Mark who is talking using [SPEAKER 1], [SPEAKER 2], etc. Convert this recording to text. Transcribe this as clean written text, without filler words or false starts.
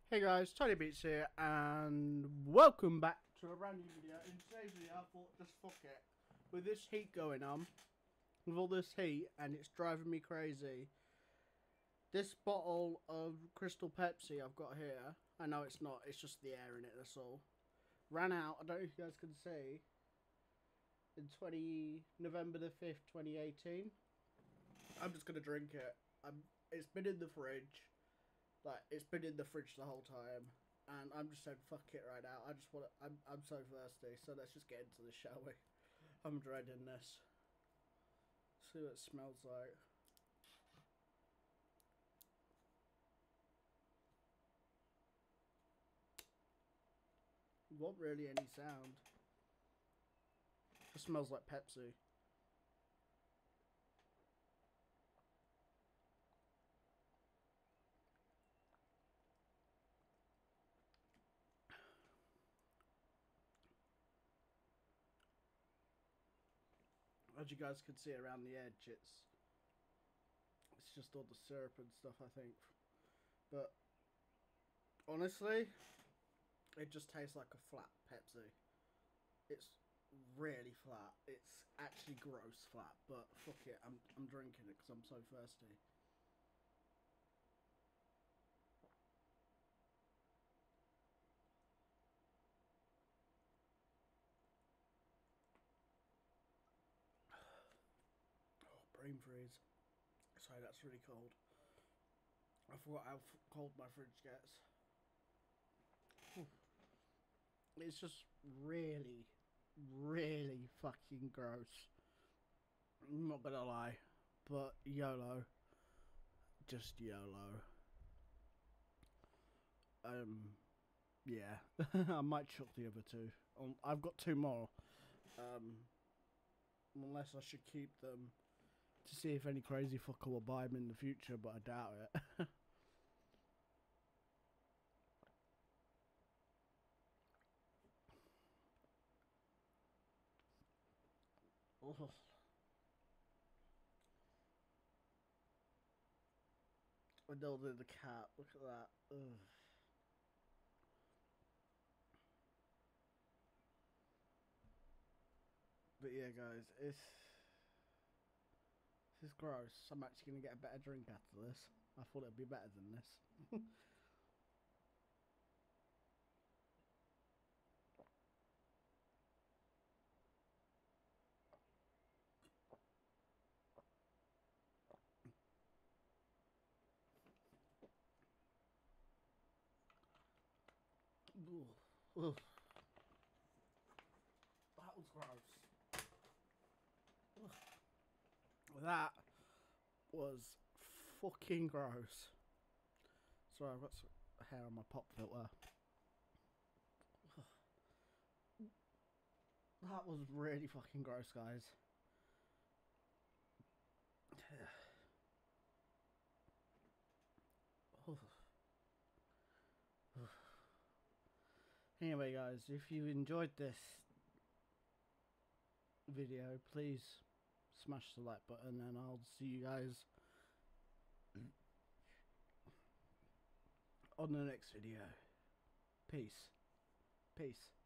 [SPEAKER 1] Hey guys, Tony Beats here, and welcome back to a brand new video. In today's video, I thought, just fuck it. With this heat going on, with all this heat, and it's driving me crazy. This bottle of Crystal Pepsi I've got here, I know it's not, it's just the air in it, that's all. Ran out, I don't know if you guys can see, in November the 5th, 2018. I'm just going to drink it. It's been in the fridge. Like, it's been in the fridge the whole time, and I'm just saying fuck it right now. I just want to, I'm so thirsty, so let's just get into this, shall we? I'm dreading this. See what it smells like. Not really any sound. It smells like Pepsi. As you guys can see around the edge, it's just all the syrup and stuff, I think. But honestly, it just tastes like a flat Pepsi. It's really flat. It's actually gross flat, but fuck it, I'm drinking it because I'm so thirsty. Brain freeze. Sorry, that's really cold. I forgot how cold my fridge gets. It's just really, really fucking gross. I'm not gonna lie, but YOLO. Just YOLO. Yeah. I might chuck the other two. I've got two more. Unless I should keep them to see if any crazy fucker will buy them in the future, but I doubt it. Oh. I don't do the cat. Look at that. Ugh. But yeah, guys, this is gross. I'm actually gonna get a better drink after this. I thought it'd be better than this. Ugh. Ugh. That was gross. Ugh. That was fucking gross. Sorry, I've got some hair on my pop filter. That was really fucking gross, guys. Anyway, guys, if you enjoyed this video, please smash the like button, and I'll see you guys on the next video. Peace. Peace.